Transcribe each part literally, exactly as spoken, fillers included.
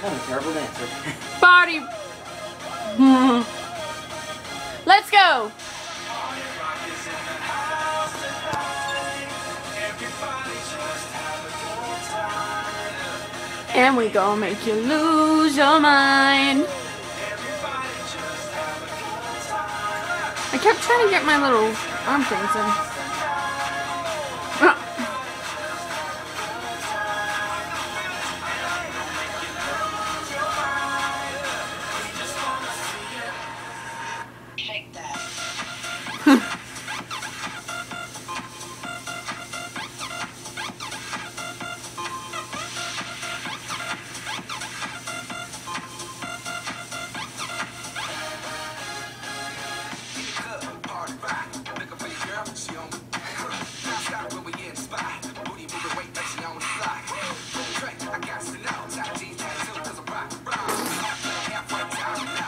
I'm a terrible dancer. Body. Let's go. And we gon' make you lose your mind. I kept trying to get my little arm things in. Shake that.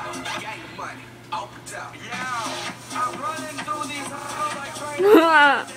Yeah, I'm running through these halls like trains.